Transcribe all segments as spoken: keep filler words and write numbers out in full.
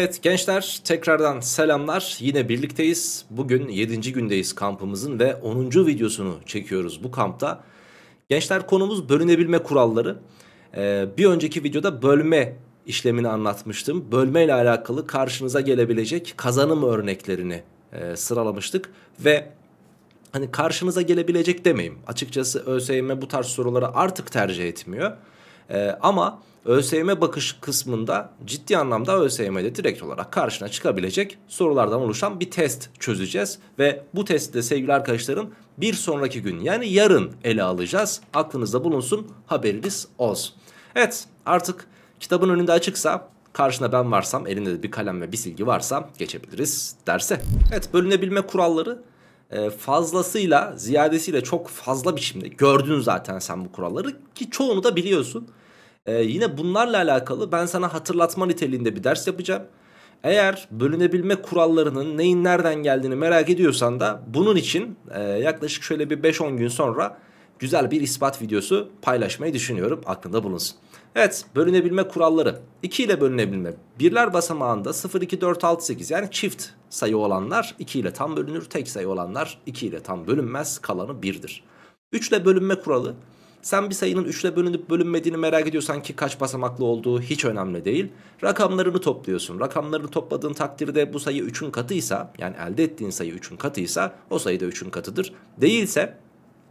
Evet gençler, tekrardan selamlar. Yine birlikteyiz. Bugün yedinci gündeyiz kampımızın ve onuncu videosunu çekiyoruz bu kampta. Gençler, konumuz bölünebilme kuralları. Ee, bir önceki videoda bölme işlemini anlatmıştım. Bölme ile alakalı karşınıza gelebilecek kazanım örneklerini e, sıralamıştık. Ve hani karşınıza gelebilecek demeyeyim. Açıkçası ÖSYM bu tarz soruları artık tercih etmiyor. Ee, ama ÖSYM bakış kısmında ciddi anlamda ÖSYM'de direkt olarak karşına çıkabilecek sorulardan oluşan bir test çözeceğiz. Ve bu testi de sevgili arkadaşlarım bir sonraki gün, yani yarın ele alacağız. Aklınızda bulunsun, haberiniz olsun. Evet, artık kitabın önünde açıksa, karşına ben varsam, elinde de bir kalem ve bir silgi varsa geçebiliriz derse. Evet, bölünebilme kuralları fazlasıyla, ziyadesiyle çok fazla biçimde gördün zaten sen bu kuralları, ki çoğunu da biliyorsun. Ee, yine bunlarla alakalı ben sana hatırlatma niteliğinde bir ders yapacağım. Eğer bölünebilme kurallarının neyin nereden geldiğini merak ediyorsan da bunun için e, yaklaşık şöyle bir beş on gün sonra güzel bir ispat videosu paylaşmayı düşünüyorum. Aklında bulunsun. Evet, bölünebilme kuralları. iki ile bölünebilme. Birler basamağında sıfır, iki, dört, altı, sekiz, yani çift sayı olanlar iki ile tam bölünür. Tek sayı olanlar iki ile tam bölünmez. Kalanı birdir. üç ile bölünme kuralı. Sen bir sayının üç ile bölünüp bölünmediğini merak ediyorsan, ki kaç basamaklı olduğu hiç önemli değil. Rakamlarını topluyorsun. Rakamlarını topladığın takdirde bu sayı üçün katıysa, yani elde ettiğin sayı üçün katıysa o sayı da üçün katıdır. Değilse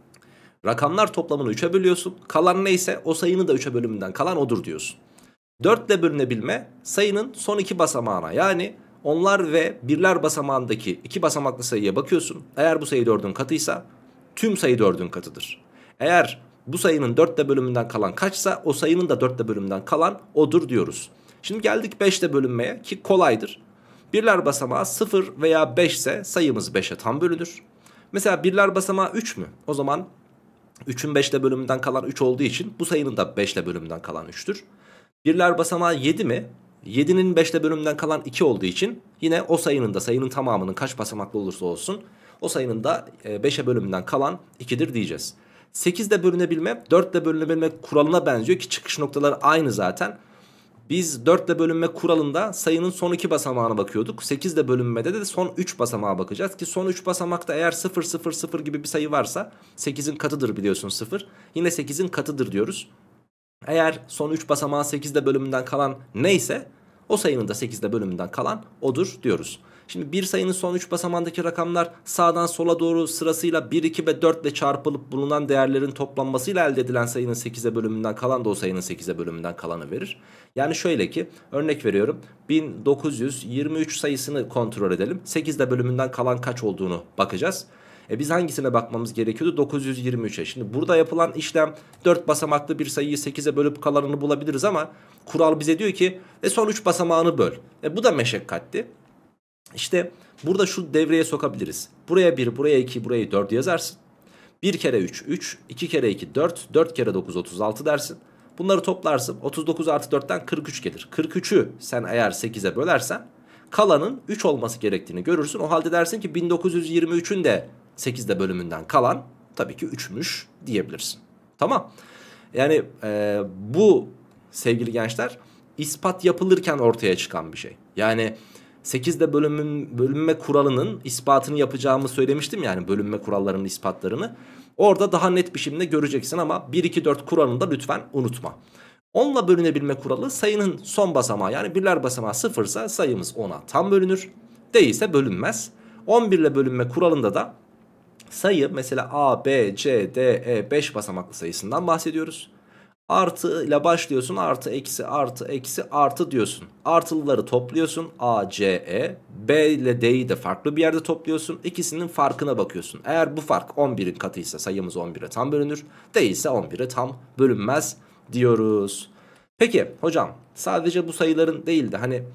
rakamlar toplamını üçe bölüyorsun. Kalan neyse o sayının da üçe bölümünden kalan odur diyorsun. dört ile bölünebilme, sayının son iki basamağına, yani onlar ve birler basamağındaki iki basamaklı sayıya bakıyorsun. Eğer bu sayı dördün katıysa tüm sayı dördün katıdır. Eğer bu sayının dört ile bölümünden kalan kaçsa o sayının da dört ile bölümünden kalan odur diyoruz. Şimdi geldik beş ile bölünmeye, ki kolaydır. Birler basamağı sıfır veya beş ise sayımız beşe tam bölünür. Mesela birler basamağı üç mü? O zaman üçün beş ile bölümünden kalan üç olduğu için bu sayının da beş ile bölümünden kalan üçtür. Birler basamağı yedi mi? yedinin beş ile bölümünden kalan iki olduğu için yine o sayının da, sayının tamamının kaç basamaklı olursa olsun, o sayının da beşe bölümünden kalan ikidir diyeceğiz. sekiz ile bölünebilme dört ile bölünebilme kuralına benziyor, ki çıkış noktaları aynı zaten. Biz dört ile bölünme kuralında sayının son iki basamağına bakıyorduk. sekiz ile bölünmede de son üç basamağa bakacağız, ki son üç basamakta eğer sıfır sıfır sıfır gibi bir sayı varsa sekizin katıdır, biliyorsun sıfır. Yine sekizin katıdır diyoruz. Eğer son üç basamağı sekiz ile bölümünden kalan neyse o sayının da sekiz ile bölümünden kalan odur diyoruz. Şimdi bir sayının son üç basamağındaki rakamlar sağdan sola doğru sırasıyla bir, iki ve dört ile çarpılıp bulunan değerlerin toplanmasıyla elde edilen sayının sekize bölümünden kalan da o sayının sekize bölümünden kalanı verir. Yani şöyle ki, örnek veriyorum, bin dokuz yüz yirmi üç sayısını kontrol edelim. sekiz ile bölümünden kalan kaç olduğunu bakacağız. E biz hangisine bakmamız gerekiyordu? dokuz yüz yirmi üçe. Şimdi burada yapılan işlem dört basamaklı bir sayıyı sekize bölüp kalanını bulabiliriz ama kural bize diyor ki e son üç basamağını böl. E bu da meşakkatli. İşte burada şu devreye sokabiliriz. Buraya bir, buraya iki, buraya dört yazarsın. bir kere üç, üç, iki kere iki, dört, dört kere dokuz, otuz altı dersin. Bunları toplarsın. otuz dokuz artı dörtten kırk üç gelir. kırk üçü sen eğer sekize bölersen kalanın üç olması gerektiğini görürsün. O halde dersin ki bin dokuz yüz yirmi üçün de sekizde bölümünden kalan tabii ki üçmüş diyebilirsin. Tamam. Yani e, bu sevgili gençler ispat yapılırken ortaya çıkan bir şey. Yani sekizde bölümün, bölünme kuralının ispatını yapacağımı söylemiştim, yani bölünme kurallarının ispatlarını. Orada daha net bir şekilde göreceksin ama bir, iki, dört kuralını da lütfen unutma. onla bölünebilme kuralı, sayının son basamağı, yani birler basamağı sıfırsa sayımız ona tam bölünür. Değilse bölünmez. on bir ile bölünme kuralında da sayı, mesela A, B, C, D, E beş basamaklı sayısından bahsediyoruz. Artı ile başlıyorsun, artı eksi artı eksi artı diyorsun. Artılıları topluyorsun, A, C, E. B ile D'yi de farklı bir yerde topluyorsun. İkisinin farkına bakıyorsun. Eğer bu fark on birin katıysa sayımız on bire tam bölünür. Değilse on bire tam bölünmez diyoruz. Peki hocam, sadece bu sayıların değil de hani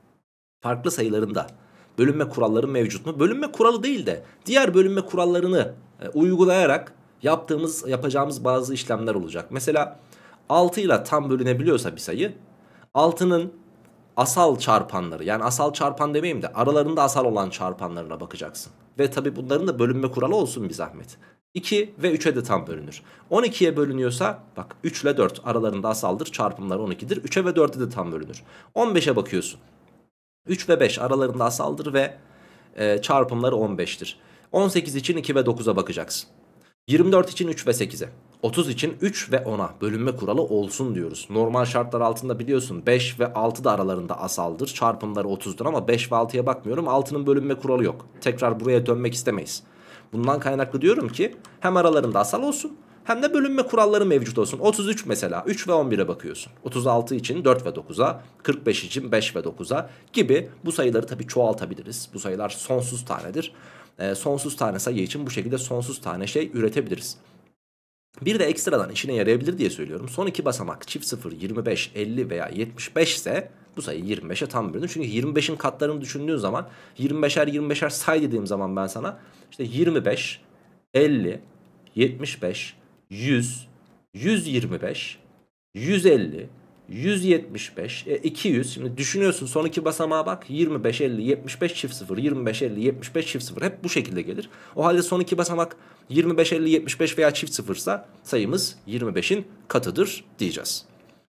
farklı sayılarında bölünme kuralları mevcut mu? Bölünme kuralı değil de diğer bölünme kurallarını e, uygulayarak yaptığımız, yapacağımız bazı işlemler olacak. Mesela altı ile tam bölünebiliyorsa bir sayı, altının asal çarpanları, yani asal çarpan demeyeyim de aralarında asal olan çarpanlarına bakacaksın. Ve tabi bunların da bölünme kuralı olsun bir zahmet. iki ve üçe de tam bölünür. on ikiye bölünüyorsa bak, üç ile dört aralarında asaldır, çarpımları on ikidir. üçe ve dörde de tam bölünür. on beşe bakıyorsun. üç ve beş aralarında asaldır ve e, çarpımları on beştir. on sekiz için iki ve dokuza bakacaksın. yirmi dört için üç ve sekize. otuz için üç ve ona bölünme kuralı olsun diyoruz. Normal şartlar altında biliyorsun beş ve altı da aralarında asaldır. Çarpımları otuzdur ama beş ve altıya bakmıyorum. altının bölünme kuralı yok. Tekrar buraya dönmek istemeyiz. Bundan kaynaklı diyorum ki hem aralarında asal olsun hem de bölünme kuralları mevcut olsun. otuz üç mesela üç ve on bire bakıyorsun. otuz altı için dört ve dokuza, kırk beş için beş ve dokuza gibi bu sayıları tabii çoğaltabiliriz. Bu sayılar sonsuz tanedir. E, sonsuz tane sayı için bu şekilde sonsuz tane şey üretebiliriz. Bir de ekstradan işine yarayabilir diye söylüyorum. Son iki basamak çift sıfır, yirmi beş, elli veya yetmiş beş ise bu sayı yirmi beşe tam bölünür. Çünkü yirmi beşin katlarını düşündüğün zaman yirmi beşer yirmi beşer say dediğim zaman ben sana işte yirmi beş, elli, yetmiş beş, yüz, yüz yirmi beş, yüz elli, yüz yetmiş beş, e, iki yüz. Şimdi düşünüyorsun son iki basamağa bak. yirmi beş, elli, yetmiş beş çift sıfır, yirmi beş, elli, yetmiş beş çift sıfır. Hep bu şekilde gelir. O halde son iki basamak yirmi beş, elli, yetmiş beş veya çift sıfırsa sayımız yirmi beşin katıdır diyeceğiz.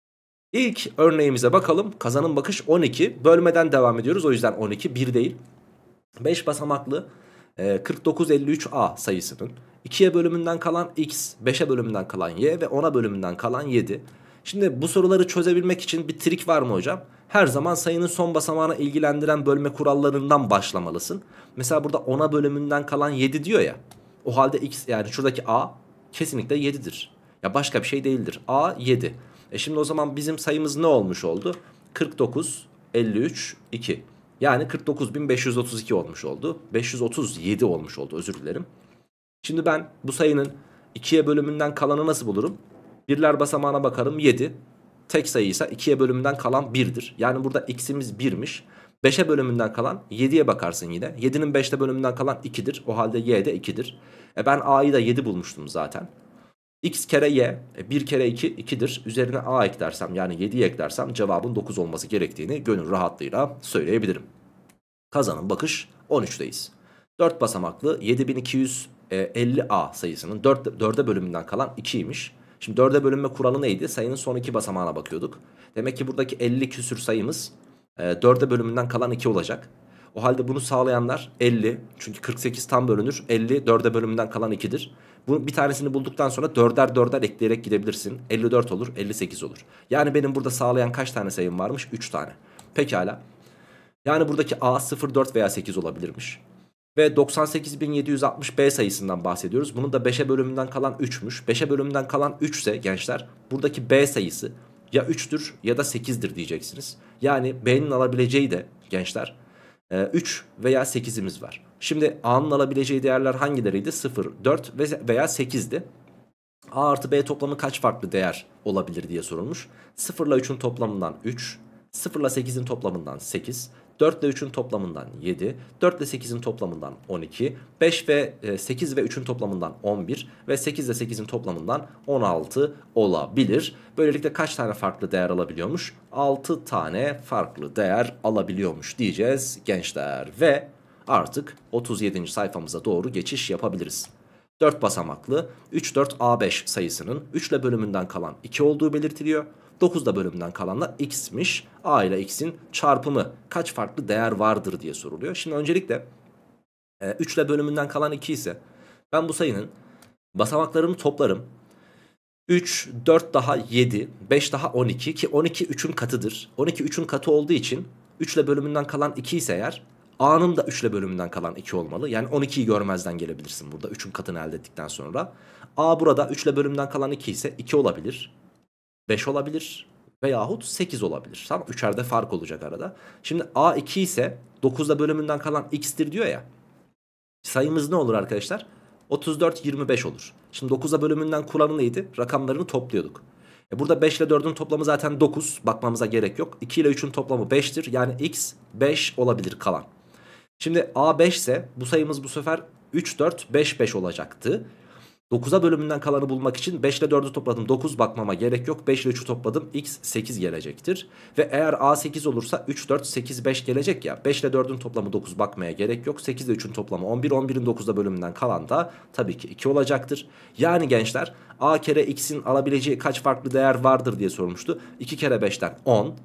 İlk örneğimize bakalım. Kazanım bakış on iki. Bölmeden devam ediyoruz. O yüzden on iki bir değil. beş basamaklı e, kırk dokuz elli üç A sayısının ikiye bölümünden kalan x, beşe bölümünden kalan y ve ona bölümünden kalan yedi. Şimdi bu soruları çözebilmek için bir trik var mı hocam? Her zaman sayının son basamağını ilgilendiren bölme kurallarından başlamalısın. Mesela burada ona bölümünden kalan yedi diyor ya. O halde x, yani şuradaki a kesinlikle yedidir. Ya başka bir şey değildir. A yedi. E şimdi o zaman bizim sayımız ne olmuş oldu? kırk dokuz elli üç iki. Yani kırk dokuz bin beş yüz otuz iki olmuş oldu. beş yüz otuz yedi olmuş oldu, özür dilerim. Şimdi ben bu sayının ikiye bölümünden kalanı nasıl bulurum? Birler basamağına bakarım, yedi. Tek sayıysa ikiye bölümünden kalan birdir. Yani burada x'imiz birmiş. beşe bölümünden kalan yediye bakarsın yine. yedinin beşte bölümünden kalan ikidir. O halde y de ikidir. E ben a'yı da yedi bulmuştum zaten. X kere y, bir kere iki, ikidir. Üzerine a eklersem, yani yediyi eklersem cevabın dokuz olması gerektiğini gönül rahatlığıyla söyleyebilirim. Kazanım bakış on üçteyiz. dört basamaklı yedi bin iki yüz elli A sayısının dörde bölümünden kalan ikiymiş. Şimdi dörde bölünme kuralı neydi? Sayının son iki basamağına bakıyorduk. Demek ki buradaki elli küsür sayımız dörde bölümünden kalan iki olacak. O halde bunu sağlayanlar elli. Çünkü kırk sekiz tam bölünür. elli dörde bölümünden kalan ikidir. Bu bir tanesini bulduktan sonra dörder dörder ekleyerek gidebilirsin. elli dört olur, elli sekiz olur. Yani benim burada sağlayan kaç tane sayım varmış? üç tane. Pekala. Yani buradaki A sıfır, dört veya sekiz olabilirmiş. Ve doksan sekiz bin yedi yüz altmış B sayısından bahsediyoruz. Bunun da beşe bölümünden kalan üçmüş. beşe bölümünden kalan üç ise gençler, buradaki B sayısı ya üçtür ya da sekizdir diyeceksiniz. Yani B'nin alabileceği de gençler üç veya sekizimiz var. Şimdi A'nın alabileceği değerler hangileriydi? sıfır, dört veya sekizdi. A artı B toplamı kaç farklı değer olabilir diye sorulmuş. sıfır ile üçün toplamından üç, sıfır ile sekizin toplamından sekiz, dört ile üçün toplamından yedi, dört ile sekizin toplamından on iki, beş ve sekiz ve üçün toplamından on bir ve sekiz ile sekizin toplamından on altı olabilir. Böylelikle kaç tane farklı değer alabiliyormuş? altı tane farklı değer alabiliyormuş diyeceğiz gençler. Ve artık otuz yedinci sayfamıza doğru geçiş yapabiliriz. dört basamaklı üç dört A beş sayısının üç ile bölümünden kalan iki olduğu belirtiliyor. dokuz ile bölümünden kalan da x'miş. A ile x'in çarpımı kaç farklı değer vardır diye soruluyor. Şimdi öncelikle üç ile bölümünden kalan iki ise ben bu sayının basamaklarını toplarım. üç, dört daha yedi, beş daha on iki ki on iki üçün katıdır. on iki üçün katı olduğu için üç ile bölümünden kalan iki ise eğer A'nın da üç ile bölümünden kalan iki olmalı. Yani on ikiyi görmezden gelebilirsin burada üçün katını elde ettikten sonra. A burada üç ile bölümünden kalan iki ise iki olabilir, beş olabilir veyahut sekiz olabilir. Tamam, üçerde fark olacak arada. Şimdi A iki ise dokuz ile bölümünden kalan x'tir diyor ya. Sayımız ne olur arkadaşlar? otuz dört, yirmi beş olur. Şimdi dokuz ile bölümünden kuralı neydi? Rakamlarını topluyorduk. E burada beş ile dördün toplamı zaten dokuz. Bakmamıza gerek yok. iki ile üçün toplamı beştir. Yani x beş olabilir kalan. Şimdi A beş ise bu sayımız bu sefer üç, dört, beş, beş olacaktı. dokuza bölümünden kalanı bulmak için beş ile dördü topladım, dokuz, bakmama gerek yok. beş ile üçü topladım, x sekiz gelecektir. Ve eğer A sekiz olursa üç, dört, sekiz, beş gelecek ya. beş ile dördün toplamı dokuz, bakmaya gerek yok. sekiz ile üçün toplamı on bir, on birin dokuzda bölümünden kalan da tabii ki iki olacaktır. Yani gençler A kere x'in alabileceği kaç farklı değer vardır diye sormuştu. iki kere beşten on.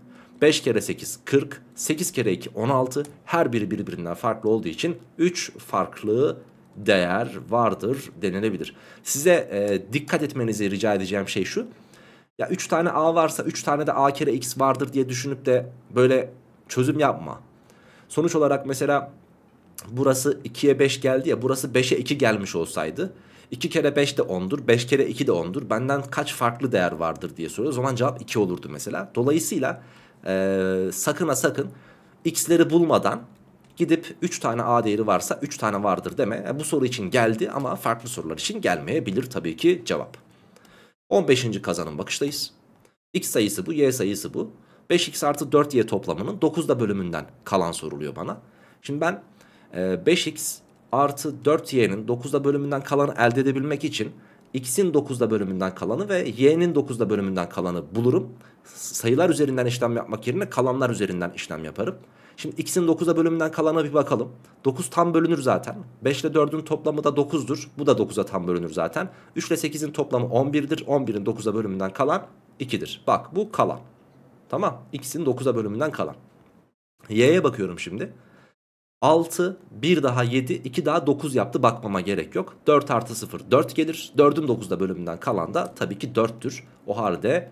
beş kere sekiz kırk, sekiz kere iki on altı, her biri birbirinden farklı olduğu için üç farklı değer vardır denilebilir. Size e, dikkat etmenizi rica edeceğim şey şu. Ya üç tane a varsa üç tane de a kere x vardır diye düşünüp de böyle çözüm yapma. Sonuç olarak mesela burası ikiye beş geldi ya, burası beşe iki gelmiş olsaydı iki kere beş de ondur, beş kere iki de ondur. Benden kaç farklı değer vardır diye soruyor. O zaman cevap iki olurdu mesela. Dolayısıyla ee, sakın ha sakın x'leri bulmadan gidip üç tane a değeri varsa üç tane vardır deme. E, bu soru için geldi ama farklı sorular için gelmeyebilir tabii ki cevap. on beşinci kazanım bakıştayız. X sayısı bu, y sayısı bu. beş x artı dört y toplamının dokuzda bölümünden kalan soruluyor bana. Şimdi ben e, beş x artı dört y'nin dokuzda bölümünden kalanı elde edebilmek için x'in dokuzda bölümünden kalanı ve y'nin dokuzda bölümünden kalanı bulurum. Sayılar üzerinden işlem yapmak yerine kalanlar üzerinden işlem yaparım. Şimdi x'in dokuzda bölümünden kalana bir bakalım. dokuz tam bölünür zaten. beş ile dördün toplamı da dokuzdur. Bu da dokuza tam bölünür zaten. üç ile sekizin toplamı on birdir. on birin dokuzda bölümünden kalan ikidir. Bak bu kalan. Tamam. X'in dokuzda bölümünden kalan. Y'ye bakıyorum şimdi. altı, bir daha yedi, iki daha dokuz yaptı. Bakmama gerek yok. dört artı sıfır, dört gelir. dördün dokuzda bölümünden kalan da tabii ki dörttür. O halde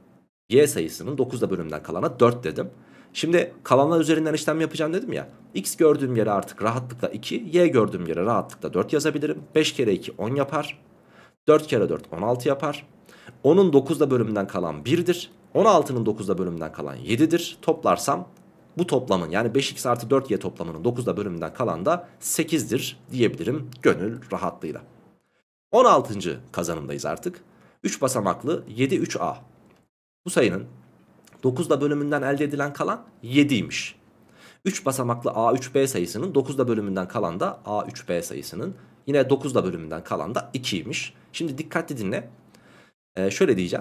y sayısının dokuzda bölümünden kalana dört dedim. Şimdi kalanlar üzerinden işlem yapacağım dedim ya. X gördüğüm yere artık rahatlıkla iki, y gördüğüm yere rahatlıkla dört yazabilirim. beş kere iki on yapar. dört kere dört on altı yapar. onun dokuzda bölümünden kalan birdir. on altının dokuzda bölümünden kalan yedidir. Toplarsam bu toplamın, yani beş x artı dört y toplamının dokuzda bölümünden kalan da sekizdir diyebilirim gönül rahatlığıyla. on altıncı kazanımdayız artık. üç basamaklı yedi üç a. Bu sayının dokuzda bölümünden elde edilen kalan yediymiş. üç basamaklı a üç b sayısının dokuzda bölümünden kalan da a üç b sayısının yine dokuzda bölümünden kalan da ikiymiş. Şimdi dikkatli dinle. Ee, şöyle diyeceğim.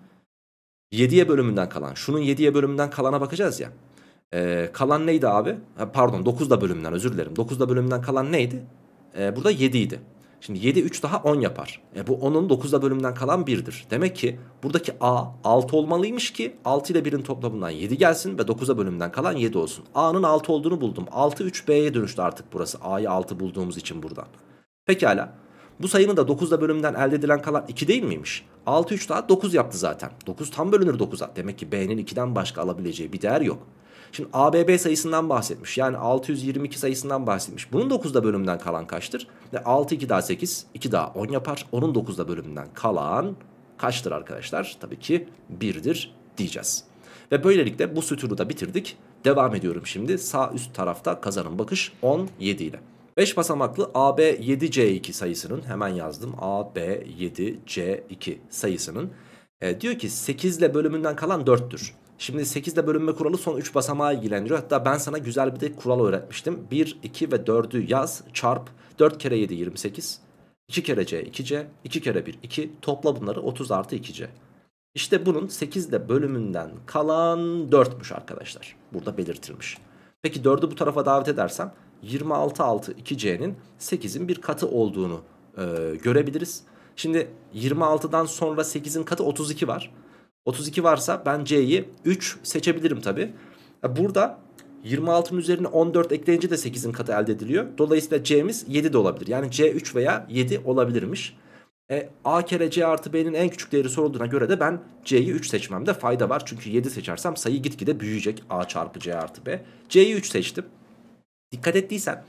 yediye bölümünden kalan, şunun yediye bölümünden kalana bakacağız ya. Ee, kalan neydi abi? Ha, pardon, dokuzda bölümünden, özür dilerim. dokuzda bölümünden kalan neydi? Ee, burada yedi idi. Şimdi yedi üç daha on yapar. E bu onun dokuzda bölümünden kalan birdir. Demek ki buradaki a altı olmalıymış ki altı ile birin toplamından yedi gelsin ve dokuzda bölümünden kalan yedi olsun. A'nın altı olduğunu buldum. altı üç b'ye dönüştü artık burası. A'yı altı bulduğumuz için buradan. Pekala. Bu sayının da dokuzda bölümünden elde edilen kalan iki değil miymiş? altı üç daha dokuz yaptı zaten. dokuz tam bölünür dokuza. Demek ki b'nin ikiden başka alabileceği bir değer yok. Şimdi A B B sayısından bahsetmiş. Yani altı yüz yirmi iki sayısından bahsetmiş. Bunun dokuzda bölümünden kalan kaçtır? Ve altı iki daha sekiz, iki daha on yapar. Onun dokuzda bölümünden kalan kaçtır arkadaşlar? Tabii ki birdir diyeceğiz. Ve böylelikle bu sütunu da bitirdik. Devam ediyorum şimdi. Sağ üst tarafta kazanım bakış on yedi ile. beş basamaklı A B yedi C iki sayısının, hemen yazdım, A B yedi C iki sayısının e, diyor ki sekiz ile bölümünden kalan dörttür. Şimdi sekiz ile bölünme kuralı son üç basamağı ilgilendiriyor. Hatta ben sana güzel bir de kural öğretmiştim. bir, iki ve dördü yaz, çarp. dört kere yedi yirmi sekiz. iki kere C iki C. iki kere bir iki. Topla bunları, otuz artı iki C. İşte bunun sekiz ile bölümünden kalan dörtmüş arkadaşlar. Burada belirtilmiş. Peki dördü bu tarafa davet edersem yirmi altı altı iki C'nin sekizin bir katı olduğunu e, görebiliriz. Şimdi yirmi altıdan sonra sekizin katı otuz iki var. otuz iki varsa ben C'yi üç seçebilirim tabi. Burada yirmi altının üzerine on dört ekleyince de sekizin katı elde ediliyor. Dolayısıyla C'miz yedi de olabilir. Yani C üç veya yedi olabilirmiş. E, A kere C artı B'nin en küçük değeri sorulduğuna göre de ben C'yi üç seçmemde fayda var. Çünkü yedi seçersem sayı gitgide büyüyecek. A çarpı C artı B. C'yi üç seçtim. Dikkat ettiysen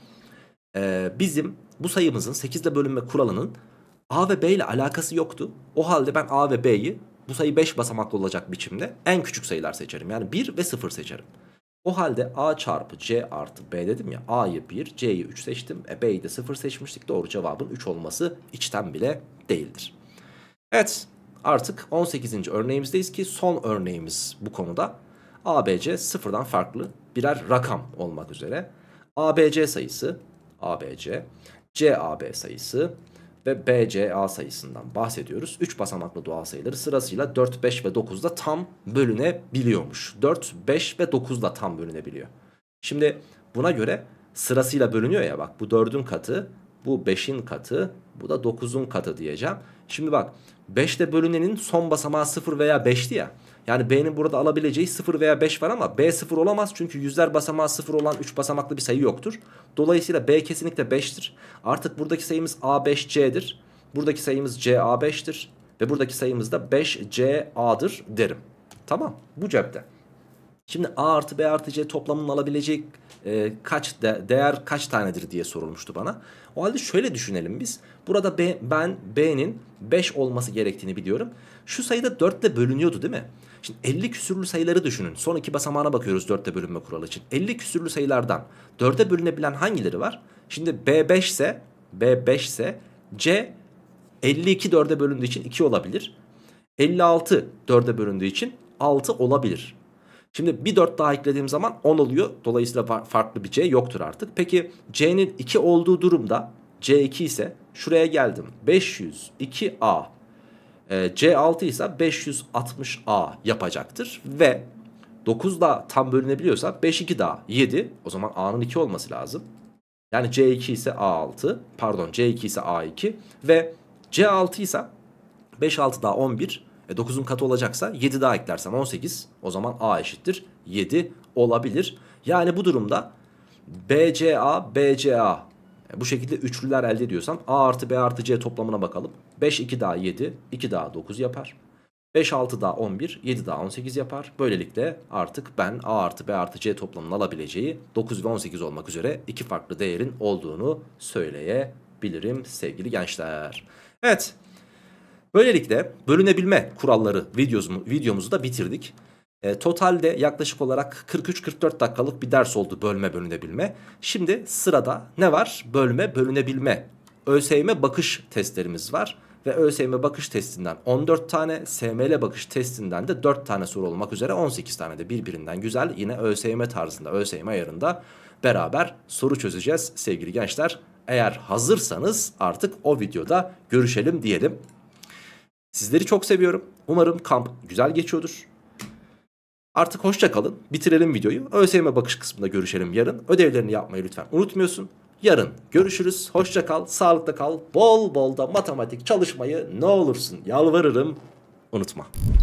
e, bizim bu sayımızın sekiz ile bölünme kuralının A ve B ile alakası yoktu. O halde ben A ve B'yi, bu sayı beş basamaklı olacak biçimde, en küçük sayılar seçerim. Yani bir ve sıfır seçerim. O halde A çarpı C artı B dedim ya. A'yı bir, C'yi üç seçtim. E B'yi de sıfır seçmiştik. Doğru cevabın üç olması içten bile değildir. Evet, artık on sekizinci örneğimizdeyiz ki son örneğimiz bu konuda. A B C sıfırdan farklı birer rakam olmak üzere. A B C sayısı, A B C, C A B sayısı ve B C A sayısından bahsediyoruz. üç basamaklı doğal sayıları sırasıyla dört, beş ve dokuzda tam bölünebiliyormuş. dört, beş ve dokuzda tam bölünebiliyor. Şimdi buna göre sırasıyla bölünüyor ya, bak bu dördün katı, Bu beşin katı, bu da dokuzun katı diyeceğim. Şimdi bak, beş ile bölünenin son basamağı sıfır veya beşti ya. Yani B'nin burada alabileceği sıfır veya beş var ama B sıfır olamaz. Çünkü yüzler basamağı sıfır olan üç basamaklı bir sayı yoktur. Dolayısıyla B kesinlikle beştir. Artık buradaki sayımız A beş C'dir. Buradaki sayımız C A beş'tir. Ve buradaki sayımız da beş C A'dır derim. Tamam, bu cepte. Şimdi A artı B artı C toplamının alabileceği e, kaç de, değer kaç tanedir diye sorulmuştu bana. O halde şöyle düşünelim biz. Burada B, ben B'nin beş olması gerektiğini biliyorum. Şu sayıda dört ile bölünüyordu değil mi? Şimdi elli küsürlü sayıları düşünün. Son iki basamağına bakıyoruz dört ile bölünme kuralı için. elli küsürlü sayılardan dörde bölünebilen hangileri var? Şimdi B beş ise B beş ise C elli iki dörde bölündüğü için iki olabilir. elli altı dörde bölündüğü için altı olabilir. Şimdi bir dört daha eklediğim zaman on oluyor. Dolayısıyla farklı bir C yoktur artık. Peki C'nin iki olduğu durumda C iki ise şuraya geldim. beş yüz iki A. E, C altı ise beş yüz altmış A yapacaktır. Ve dokuz da tam bölünebiliyorsa beş iki daha yedi. O zaman A'nın iki olması lazım. Yani C iki ise A altı. Pardon, C iki ise A iki. Ve C altı ise beş altı daha on bir. E dokuzun katı olacaksa yedi daha eklersem on sekiz. O zaman A eşittir yedi olabilir. Yani bu durumda B C A, B C A e bu şekilde üçlüler elde ediyorsam A artı B artı C toplamına bakalım. beş iki daha yedi, iki daha dokuz yapar. beş altı daha on bir, yedi daha on sekiz yapar. Böylelikle artık ben A artı B artı C toplamının alabileceği dokuz ve on sekiz olmak üzere iki farklı değerin olduğunu söyleyebilirim sevgili gençler. Evet. Böylelikle bölünebilme kuralları videomuzu, videomuzu da bitirdik. E, totalde yaklaşık olarak kırk üç kırk dört dakikalık bir ders oldu bölme bölünebilme. Şimdi sırada ne var? Bölme bölünebilme. ÖSYM bakış testlerimiz var. Ve ÖSYM bakış testinden on dört tane, S M L bakış testinden de dört tane soru olmak üzere on sekiz tane de birbirinden güzel yine ÖSYM tarzında, ÖSYM ayarında beraber soru çözeceğiz sevgili gençler. Eğer hazırsanız artık o videoda görüşelim diyelim. Sizleri çok seviyorum. Umarım kamp güzel geçiyordur. Artık hoşça kalın. Bitirelim videoyu. ÖSYM bakış kısmında görüşelim yarın. Ödevlerini yapmayı lütfen unutmuyorsun. Yarın görüşürüz. Hoşça kal. Sağlıkla kal. Bol bol da matematik çalışmayı ne olursun yalvarırım unutma.